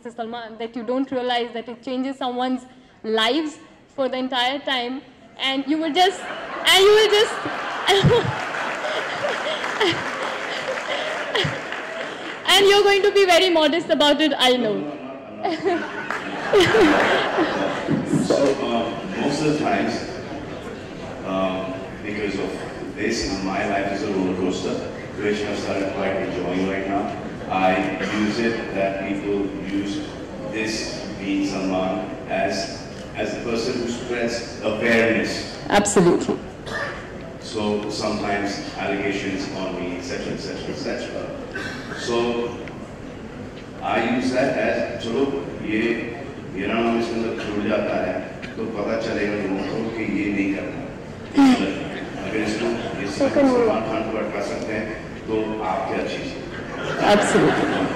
Mr. Salman, that you don't realize that it changes someone's lives for the entire time, and you will just, and you're going to be very modest about it, I know. Most of the times, because of this, my life is a roller coaster, which I've started quite enjoying right now. I use it that people use this being Salman as the person who spreads awareness. Absolutely. So sometimes allegations on me, etc., etc., etc. So I use that as, चलो ये मेरा नाम इसके अंदर जुड़ जाता है, तो पता चलेगा लोगों को कि ये नहीं करना। अगर इसको सलमान खान को अटका सकते हैं, तो आप क्या चीज़? Absolutely.